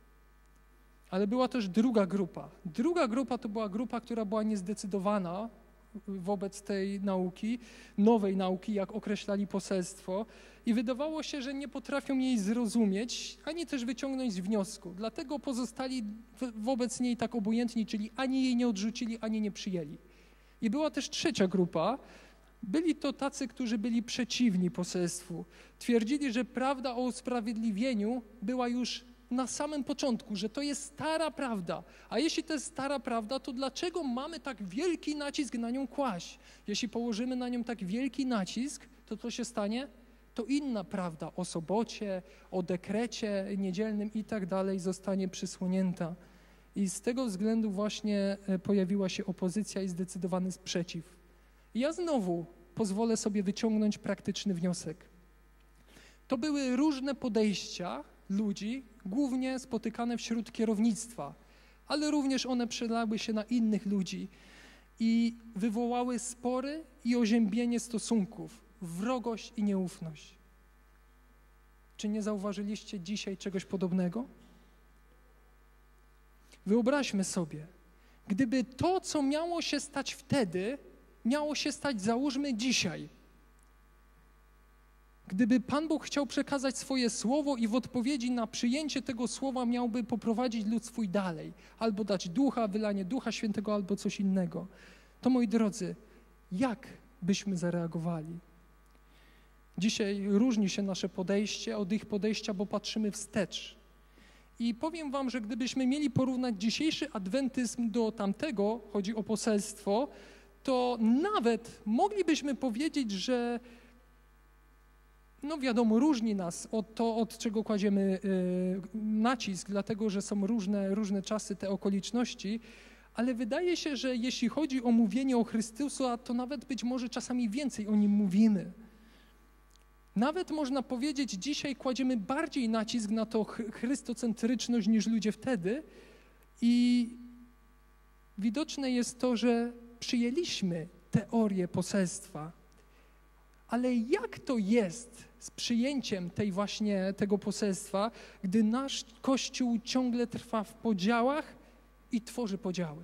Ale była też druga grupa. Druga grupa to była grupa, która była niezdecydowana wobec tej nauki, nowej nauki, jak określali poselstwo, i wydawało się, że nie potrafią jej zrozumieć, ani też wyciągnąć wniosku. Dlatego pozostali wobec niej tak obojętni, czyli ani jej nie odrzucili, ani nie przyjęli. I była też trzecia grupa. Byli to tacy, którzy byli przeciwni poselstwu. Twierdzili, że prawda o usprawiedliwieniu była już na samym początku, że to jest stara prawda. A jeśli to jest stara prawda, to dlaczego mamy tak wielki nacisk na nią kłaść? Jeśli położymy na nią tak wielki nacisk, to co się stanie? To inna prawda o sobocie, o dekrecie niedzielnym i tak dalej zostanie przysłonięta. I z tego względu właśnie pojawiła się opozycja i zdecydowany sprzeciw. I ja znowu pozwolę sobie wyciągnąć praktyczny wniosek. To były różne podejścia ludzi, głównie spotykane wśród kierownictwa, ale również one przelały się na innych ludzi i wywołały spory i oziębienie stosunków, wrogość i nieufność. Czy nie zauważyliście dzisiaj czegoś podobnego? Wyobraźmy sobie, gdyby to, co miało się stać wtedy, miało się stać, załóżmy, dzisiaj. Gdyby Pan Bóg chciał przekazać swoje słowo i w odpowiedzi na przyjęcie tego słowa miałby poprowadzić lud swój dalej, albo dać ducha, wylanie Ducha Świętego, albo coś innego, to moi drodzy, jak byśmy zareagowali? Dzisiaj różni się nasze podejście od ich podejścia, bo patrzymy wstecz. I powiem wam, że gdybyśmy mieli porównać dzisiejszy adwentyzm do tamtego, chodzi o poselstwo, to nawet moglibyśmy powiedzieć, że no wiadomo, różni nas od to, od czego kładziemy y, nacisk, dlatego że są różne, różne czasy, te okoliczności, ale wydaje się, że jeśli chodzi o mówienie o Chrystusa, to nawet być może czasami więcej o Nim mówimy. Nawet można powiedzieć, dzisiaj kładziemy bardziej nacisk na to chrystocentryczność niż ludzie wtedy i widoczne jest to, że przyjęliśmy teorię poselstwa. Ale jak to jest z przyjęciem tej właśnie tego poselstwa, gdy nasz Kościół ciągle trwa w podziałach i tworzy podziały.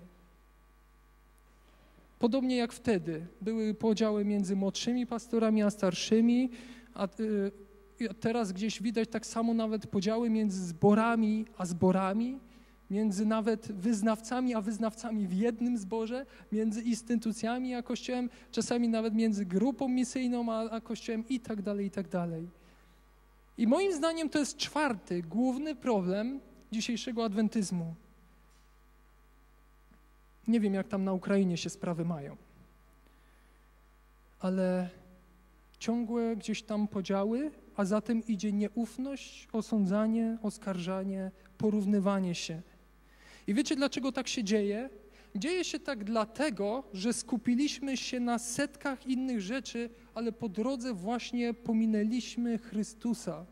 Podobnie jak wtedy były podziały między młodszymi pastorami a starszymi, a y, teraz gdzieś widać tak samo nawet podziały między zborami a zborami, między nawet wyznawcami a wyznawcami w jednym zborze, między instytucjami a Kościołem, czasami nawet między grupą misyjną a, a Kościołem i tak dalej, i tak dalej. I moim zdaniem to jest czwarty, główny problem dzisiejszego adwentyzmu. Nie wiem, jak tam na Ukrainie się sprawy mają, ale ciągłe gdzieś tam podziały, a za tym idzie nieufność, osądzanie, oskarżanie, porównywanie się. I wiecie, dlaczego tak się dzieje? Dzieje się tak dlatego, że skupiliśmy się na setkach innych rzeczy, ale po drodze właśnie pominęliśmy Chrystusa.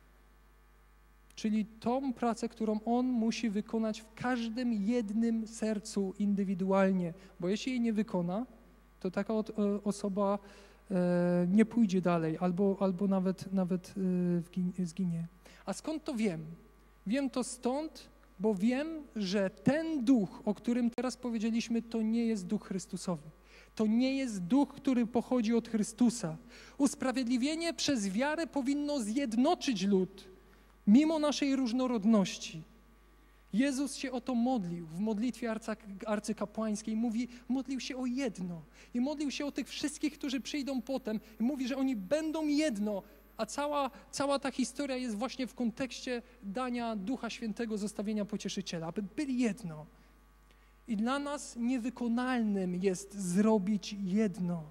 Czyli tą pracę, którą On musi wykonać w każdym jednym sercu indywidualnie. Bo jeśli jej nie wykona, to taka osoba nie pójdzie dalej albo, albo nawet, nawet zginie. A skąd to wiem? Wiem to stąd, bo wiem, że ten duch, o którym teraz powiedzieliśmy, to nie jest duch Chrystusowy. To nie jest duch, który pochodzi od Chrystusa. Usprawiedliwienie przez wiarę powinno zjednoczyć lud, mimo naszej różnorodności. Jezus się o to modlił w modlitwie arcykapłańskiej. Mówi, modlił się o jedno. I modlił się o tych wszystkich, którzy przyjdą potem. I mówi, że oni będą jedno. A cała, cała ta historia jest właśnie w kontekście dania Ducha Świętego, zostawienia Pocieszyciela, aby byli jedno. I dla nas niewykonalnym jest zrobić jedno.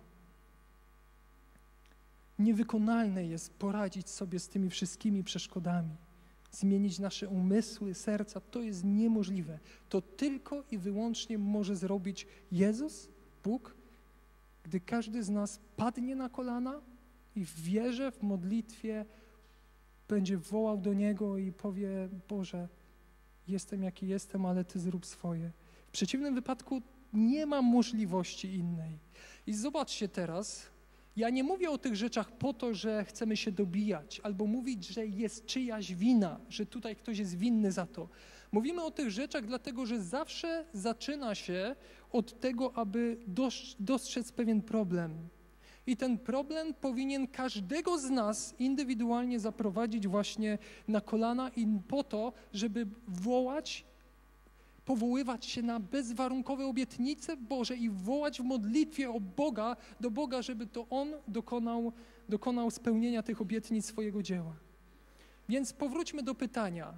Niewykonalne jest poradzić sobie z tymi wszystkimi przeszkodami. Zmienić nasze umysły, serca, to jest niemożliwe. To tylko i wyłącznie może zrobić Jezus, Bóg, gdy każdy z nas padnie na kolana i w wierze, w modlitwie będzie wołał do Niego i powie, Boże, jestem jaki jestem, ale Ty zrób swoje. W przeciwnym wypadku nie ma możliwości innej. I zobaczcie teraz, ja nie mówię o tych rzeczach po to, że chcemy się dobijać albo mówić, że jest czyjaś wina, że tutaj ktoś jest winny za to. Mówimy o tych rzeczach dlatego, że zawsze zaczyna się od tego, aby dostrzec pewien problem. I ten problem powinien każdego z nas indywidualnie zaprowadzić właśnie na kolana i po to, żeby wołać, powoływać się na bezwarunkowe obietnice Boże i wołać w modlitwie o Boga, do Boga, żeby to On dokonał, dokonał spełnienia tych obietnic swojego dzieła. Więc powróćmy do pytania.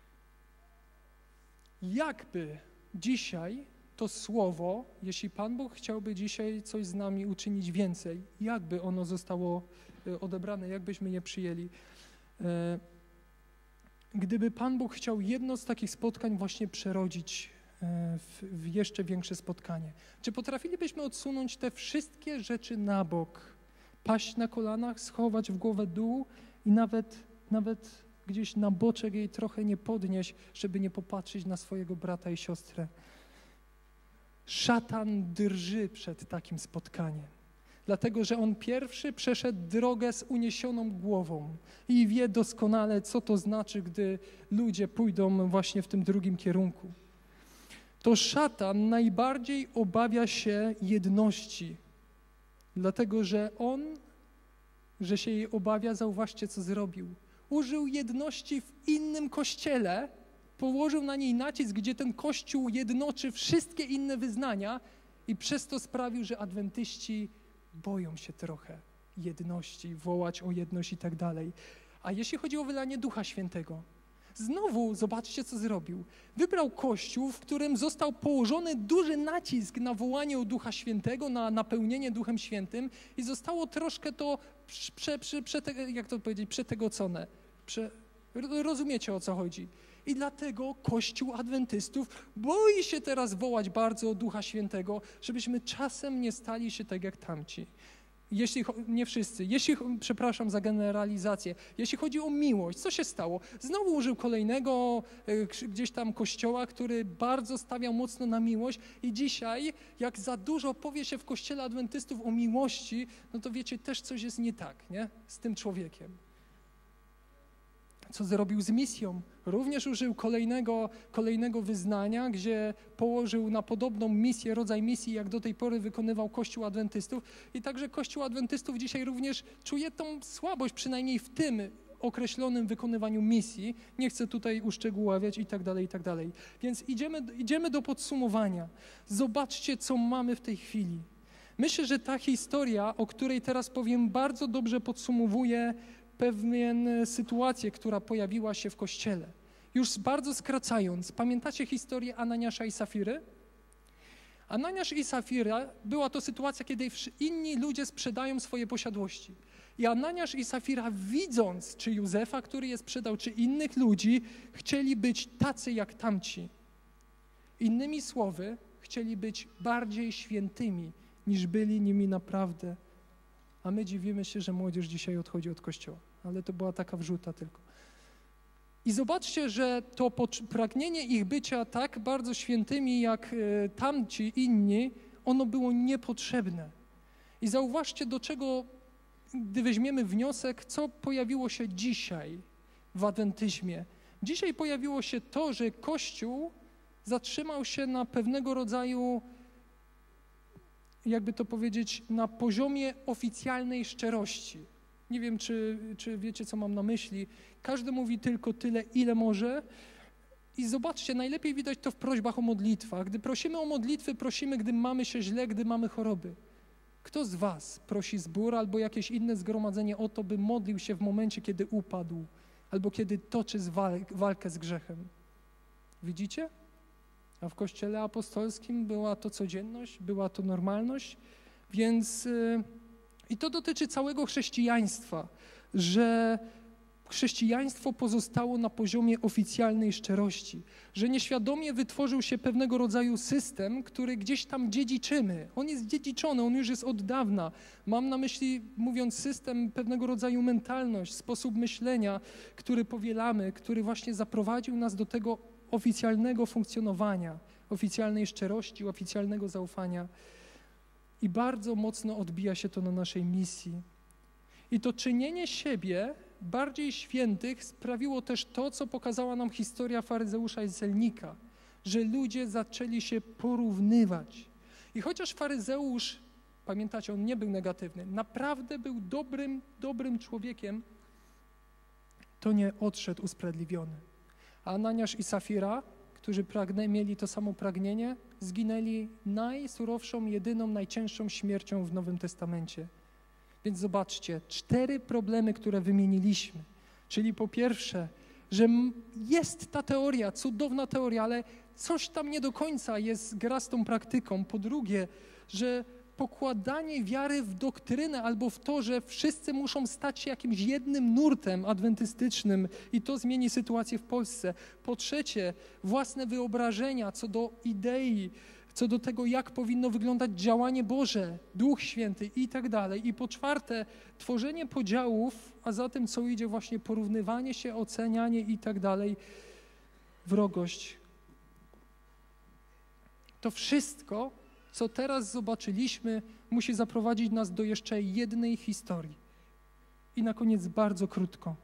Jakby dzisiaj to słowo, jeśli Pan Bóg chciałby dzisiaj coś z nami uczynić więcej, jakby ono zostało odebrane, jakbyśmy je przyjęli? Gdyby Pan Bóg chciał jedno z takich spotkań właśnie przerodzić w, w jeszcze większe spotkanie, czy potrafilibyśmy odsunąć te wszystkie rzeczy na bok, paść na kolanach, schować w głowę dół i nawet, nawet gdzieś na boczek jej trochę nie podnieść, żeby nie popatrzeć na swojego brata i siostrę? Szatan drży przed takim spotkaniem, dlatego że on pierwszy przeszedł drogę z uniesioną głową i wie doskonale, co to znaczy, gdy ludzie pójdą właśnie w tym drugim kierunku. To szatan najbardziej obawia się jedności, dlatego że on, że się jej obawia, zauważcie, co zrobił. Użył jedności w innym kościele, położył na niej nacisk, gdzie ten Kościół jednoczy wszystkie inne wyznania i przez to sprawił, że adwentyści boją się trochę jedności, wołać o jedność i tak dalej. A jeśli chodzi o wylanie Ducha Świętego, znowu zobaczcie, co zrobił. Wybrał Kościół, w którym został położony duży nacisk na wołanie o Ducha Świętego, na napełnienie Duchem Świętym i zostało troszkę to, prze, prze, prze, jak to powiedzieć, przetegocone. Prze, rozumiecie, o co chodzi? I dlatego Kościół Adwentystów boi się teraz wołać bardzo o Ducha Świętego, żebyśmy czasem nie stali się tak jak tamci. Jeśli, nie wszyscy, jeśli, przepraszam za generalizację, jeśli chodzi o miłość, co się stało? Znowu użył kolejnego y, gdzieś tam kościoła, który bardzo stawiał mocno na miłość i dzisiaj, jak za dużo powie się w Kościele Adwentystów o miłości, no to wiecie, też coś jest nie tak, nie? Z tym człowiekiem. Co zrobił z misją? Również użył kolejnego, kolejnego wyznania, gdzie położył na podobną misję, rodzaj misji, jak do tej pory wykonywał Kościół Adwentystów. I także Kościół Adwentystów dzisiaj również czuje tą słabość, przynajmniej w tym określonym wykonywaniu misji. Nie chcę tutaj uszczegóławiać i tak dalej, i tak dalej. Więc idziemy, idziemy do podsumowania. Zobaczcie, co mamy w tej chwili. Myślę, że ta historia, o której teraz powiem, bardzo dobrze podsumowuje pewną sytuację, która pojawiła się w Kościele. Już bardzo skracając, pamiętacie historię Ananiasza i Safiry? Ananiasz i Safira, była to sytuacja, kiedy inni ludzie sprzedają swoje posiadłości. I Ananiasz i Safira, widząc, czy Józefa, który je sprzedał, czy innych ludzi, chcieli być tacy jak tamci. Innymi słowy, chcieli być bardziej świętymi, niż byli nimi naprawdę. A my dziwimy się, że młodzież dzisiaj odchodzi od Kościoła. Ale to była taka wrzuta tylko. I zobaczcie, że to pragnienie ich bycia tak bardzo świętymi, jak y, tamci inni, ono było niepotrzebne. I zauważcie, do czego, gdy weźmiemy wniosek, co pojawiło się dzisiaj w adwentyzmie. Dzisiaj pojawiło się to, że Kościół zatrzymał się na pewnego rodzaju, jakby to powiedzieć, na poziomie oficjalnej szczerości. Nie wiem, czy, czy wiecie, co mam na myśli. Każdy mówi tylko tyle, ile może. I zobaczcie, najlepiej widać to w prośbach o modlitwach. Gdy prosimy o modlitwy, prosimy, gdy mamy się źle, gdy mamy choroby. Kto z was prosi zbór albo jakieś inne zgromadzenie o to, by modlił się w momencie, kiedy upadł, albo kiedy toczy walk, walkę z grzechem? Widzicie? A w Kościele apostolskim była to codzienność, była to normalność, więc yy, i to dotyczy całego chrześcijaństwa, że chrześcijaństwo pozostało na poziomie oficjalnej szczerości, że nieświadomie wytworzył się pewnego rodzaju system, który gdzieś tam dziedziczymy. On jest dziedziczony, on już jest od dawna. Mam na myśli, mówiąc system, pewnego rodzaju mentalność, sposób myślenia, który powielamy, który właśnie zaprowadził nas do tego oficjalnego funkcjonowania, oficjalnej szczerości, oficjalnego zaufania. I bardzo mocno odbija się to na naszej misji. I to czynienie siebie bardziej świętych sprawiło też to, co pokazała nam historia faryzeusza i celnika, że ludzie zaczęli się porównywać. I chociaż faryzeusz, pamiętacie, on nie był negatywny, naprawdę był dobrym, dobrym człowiekiem, to nie odszedł usprawiedliwiony. A Ananiasz i Safira, którzy pragne, mieli to samo pragnienie, zginęli najsurowszą, jedyną, najcięższą śmiercią w Nowym Testamencie. Więc zobaczcie, cztery problemy, które wymieniliśmy. Czyli po pierwsze, że jest ta teoria, cudowna teoria, ale coś tam nie do końca jest gra z tą praktyką. Po drugie, że pokładanie wiary w doktrynę albo w to, że wszyscy muszą stać się jakimś jednym nurtem adwentystycznym i to zmieni sytuację w Polsce. Po trzecie, własne wyobrażenia co do idei, co do tego, jak powinno wyglądać działanie Boże, Duch Święty i tak dalej. I po czwarte, tworzenie podziałów, a za tym, co idzie, właśnie porównywanie się, ocenianie i tak dalej, wrogość. To wszystko, co teraz zobaczyliśmy, musi zaprowadzić nas do jeszcze jednej historii. I na koniec bardzo krótko.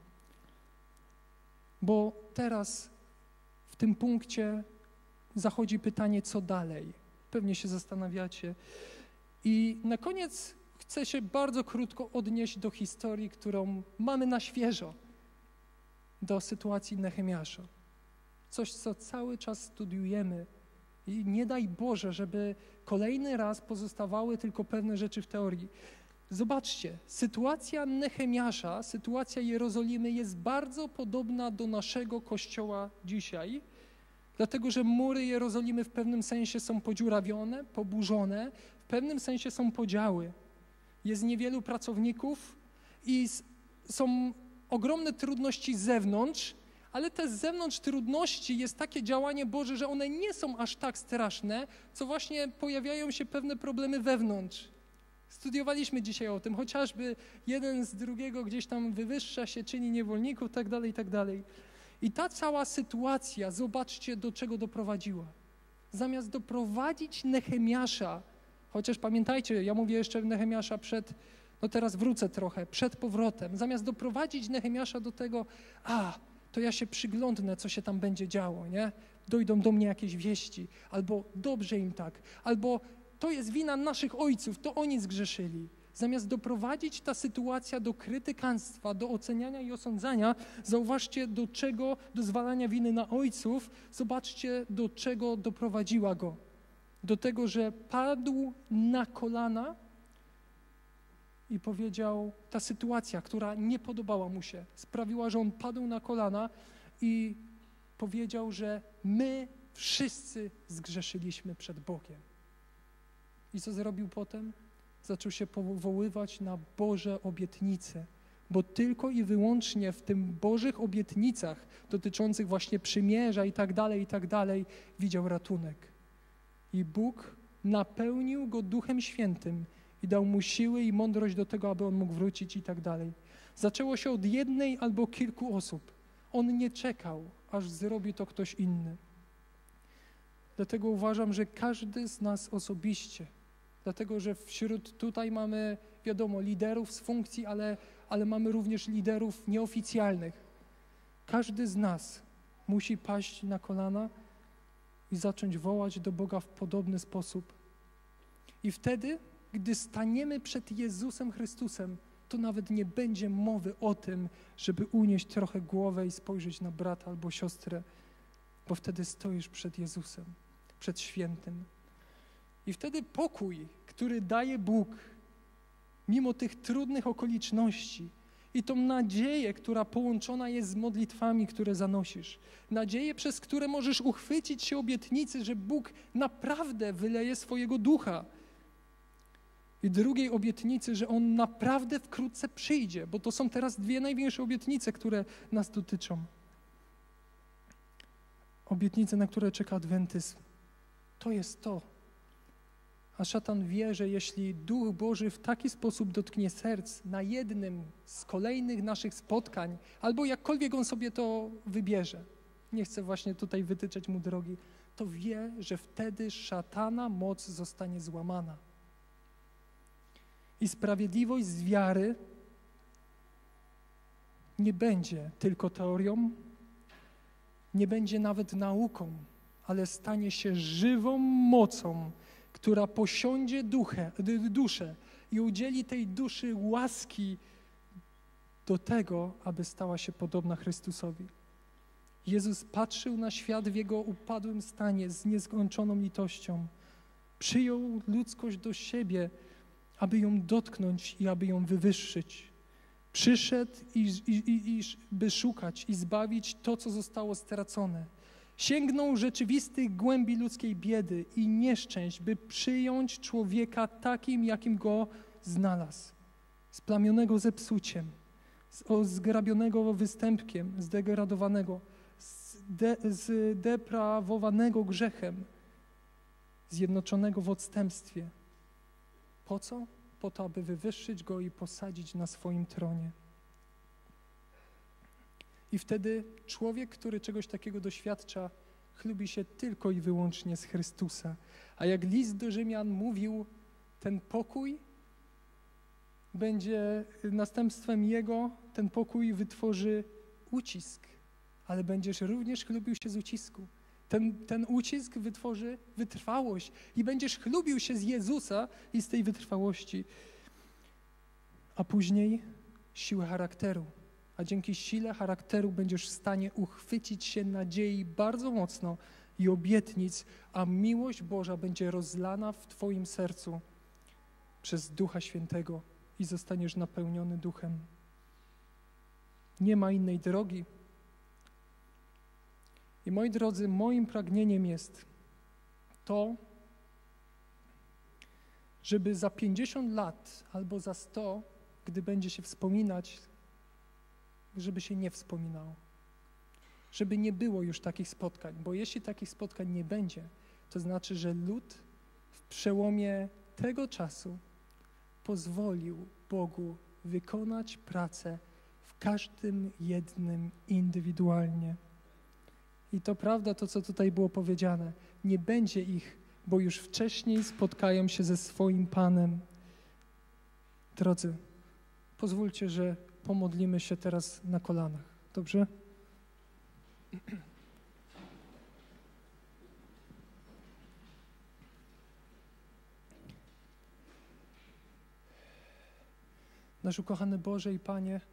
Bo teraz w tym punkcie zachodzi pytanie, co dalej? Pewnie się zastanawiacie. I na koniec chcę się bardzo krótko odnieść do historii, którą mamy na świeżo, do sytuacji Nehemiasza. Coś, co cały czas studiujemy i nie daj Boże, żeby kolejny raz pozostawały tylko pewne rzeczy w teorii. Zobaczcie, sytuacja Nehemiasza, sytuacja Jerozolimy jest bardzo podobna do naszego Kościoła dzisiaj, dlatego że mury Jerozolimy w pewnym sensie są podziurawione, poburzone, w pewnym sensie są podziały. Jest niewielu pracowników i są ogromne trudności z zewnątrz, ale te z zewnątrz trudności jest takie działanie Boże, że one nie są aż tak straszne, co właśnie pojawiają się pewne problemy wewnątrz. Studiowaliśmy dzisiaj o tym, chociażby jeden z drugiego gdzieś tam wywyższa się, czyni niewolników, tak dalej, tak dalej. I ta cała sytuacja, zobaczcie, do czego doprowadziła. Zamiast doprowadzić Nehemiasza, chociaż pamiętajcie, ja mówię jeszcze Nehemiasza przed, no teraz wrócę trochę, przed powrotem, zamiast doprowadzić Nehemiasza do tego, a, to ja się przyglądnę, co się tam będzie działo, nie? Dojdą do mnie jakieś wieści, albo dobrze im tak, albo to jest wina naszych ojców, to oni zgrzeszyli. Zamiast doprowadzić ta sytuacja do krytykanstwa, do oceniania i osądzania, zauważcie, do czego, do zwalania winy na ojców, zobaczcie, do czego doprowadziła go. Do tego, że padł na kolana i powiedział, ta sytuacja, która nie podobała mu się, sprawiła, że on padł na kolana i powiedział, że my wszyscy zgrzeszyliśmy przed Bogiem. I co zrobił potem? Zaczął się powoływać na Boże obietnice, bo tylko i wyłącznie w tym Bożych obietnicach dotyczących właśnie przymierza i tak dalej, i tak dalej, widział ratunek. I Bóg napełnił go Duchem Świętym i dał mu siły i mądrość do tego, aby on mógł wrócić i tak dalej. Zaczęło się od jednej albo kilku osób. On nie czekał, aż zrobi to ktoś inny. Dlatego uważam, że każdy z nas osobiście, dlatego że wśród tutaj mamy, wiadomo, liderów z funkcji, ale, ale mamy również liderów nieoficjalnych. Każdy z nas musi paść na kolana i zacząć wołać do Boga w podobny sposób. I wtedy, gdy staniemy przed Jezusem Chrystusem, to nawet nie będzie mowy o tym, żeby unieść trochę głowę i spojrzeć na brata albo siostrę, bo wtedy stoisz przed Jezusem, przed Świętym. I wtedy pokój, który daje Bóg, mimo tych trudnych okoliczności i tą nadzieję, która połączona jest z modlitwami, które zanosisz, nadzieję, przez które możesz uchwycić się obietnicy, że Bóg naprawdę wyleje swojego ducha, i drugiej obietnicy, że On naprawdę wkrótce przyjdzie, bo to są teraz dwie największe obietnice, które nas dotyczą. Obietnice, na które czeka adwentyzm. To jest to. A szatan wie, że jeśli Duch Boży w taki sposób dotknie serc na jednym z kolejnych naszych spotkań, albo jakkolwiek on sobie to wybierze, nie chcę właśnie tutaj wytyczać mu drogi, to wie, że wtedy szatana moc zostanie złamana. I sprawiedliwość z wiary nie będzie tylko teorią, nie będzie nawet nauką, ale stanie się żywą mocą, która posiądzie duchę, duszę i udzieli tej duszy łaski do tego, aby stała się podobna Chrystusowi. Jezus patrzył na świat w jego upadłym stanie z nieskończoną litością. Przyjął ludzkość do siebie, aby ją dotknąć i aby ją wywyższyć. Przyszedł, i, i, i, i, by szukać i zbawić to, co zostało stracone. Sięgnął rzeczywistych głębi ludzkiej biedy i nieszczęść, by przyjąć człowieka takim, jakim go znalazł. Splamionego zepsuciem, zgrabionego występkiem, zdegradowanego, zde, zdeprawowanego grzechem, zjednoczonego w odstępstwie. Po co? Po to, aby wywyższyć go i posadzić na swoim tronie. I wtedy człowiek, który czegoś takiego doświadcza, chlubi się tylko i wyłącznie z Chrystusa. A jak list do Rzymian mówił, ten pokój będzie następstwem Jego, ten pokój wytworzy ucisk, ale będziesz również chlubił się z ucisku. Ten, ten ucisk wytworzy wytrwałość i będziesz chlubił się z Jezusa i z tej wytrwałości. A później siłę charakteru. A dzięki sile charakteru będziesz w stanie uchwycić się nadziei bardzo mocno i obietnic, a miłość Boża będzie rozlana w twoim sercu przez Ducha Świętego i zostaniesz napełniony Duchem. Nie ma innej drogi. I moi drodzy, moim pragnieniem jest to, żeby za pięćdziesiąt lat albo za sto, gdy będzie się wspominać, żeby się nie wspominało. Żeby nie było już takich spotkań, bo jeśli takich spotkań nie będzie, to znaczy, że lud w przełomie tego czasu pozwolił Bogu wykonać pracę w każdym jednym indywidualnie. I to prawda, to co tutaj było powiedziane, nie będzie ich, bo już wcześniej spotkają się ze swoim Panem. Drodzy, pozwólcie, że pomodlimy się teraz na kolanach, dobrze? Nasz ukochany Boże i Panie,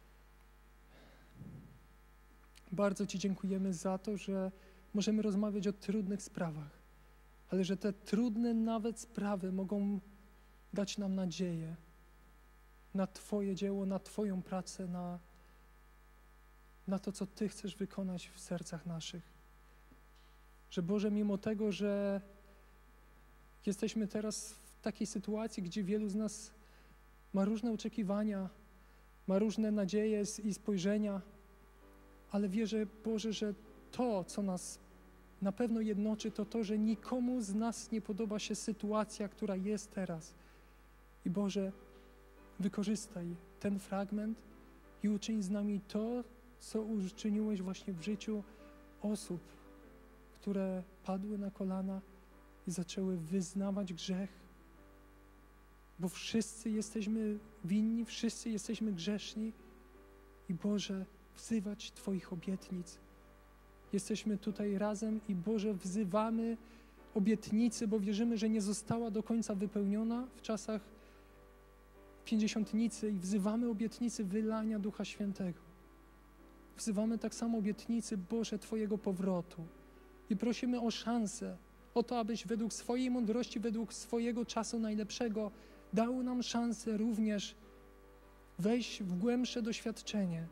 bardzo Ci dziękujemy za to, że możemy rozmawiać o trudnych sprawach, ale że te trudne nawet sprawy mogą dać nam nadzieję na Twoje dzieło, na Twoją pracę, na, na to, co Ty chcesz wykonać w sercach naszych. Że Boże, mimo tego, że jesteśmy teraz w takiej sytuacji, gdzie wielu z nas ma różne oczekiwania, ma różne nadzieje i spojrzenia, ale wierzę, Boże, że to, co nas na pewno jednoczy, to to, że nikomu z nas nie podoba się sytuacja, która jest teraz. I Boże, wykorzystaj ten fragment i uczyń z nami to, co uczyniłeś właśnie w życiu osób, które padły na kolana i zaczęły wyznawać grzech, bo wszyscy jesteśmy winni, wszyscy jesteśmy grzeszni i Boże, wzywać Twoich obietnic. Jesteśmy tutaj razem i Boże, wzywamy obietnicy, bo wierzymy, że nie została do końca wypełniona w czasach pięćdziesiątnicy i wzywamy obietnicy wylania Ducha Świętego. Wzywamy tak samo obietnicy, Boże, Twojego powrotu i prosimy o szansę, o to, abyś według swojej mądrości, według swojego czasu najlepszego dał nam szansę również wejść w głębsze doświadczenie.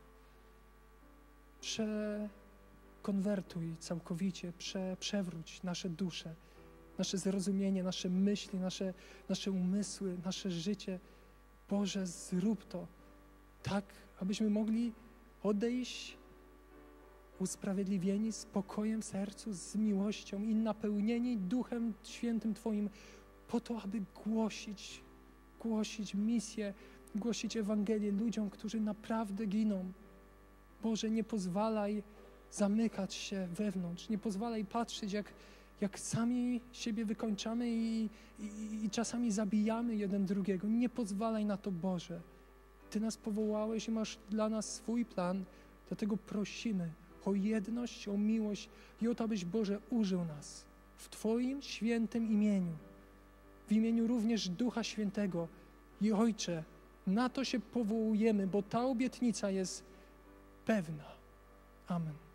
Przekonwertuj całkowicie, prze, przewróć nasze dusze, nasze zrozumienie, nasze myśli, nasze, nasze umysły, nasze życie. Boże, zrób to tak, abyśmy mogli odejść usprawiedliwieni, spokojem w sercu, z miłością i napełnieni Duchem Świętym Twoim po to, aby głosić, głosić misję, głosić Ewangelię ludziom, którzy naprawdę giną. Boże, nie pozwalaj zamykać się wewnątrz, nie pozwalaj patrzeć, jak, jak sami siebie wykończamy i, i, i czasami zabijamy jeden drugiego. Nie pozwalaj na to, Boże. Ty nas powołałeś i masz dla nas swój plan, dlatego prosimy o jedność, o miłość i o to, abyś, Boże, użył nas w Twoim świętym imieniu, w imieniu również Ducha Świętego. I Ojcze, na to się powołujemy, bo ta obietnica jest pewna. Amen.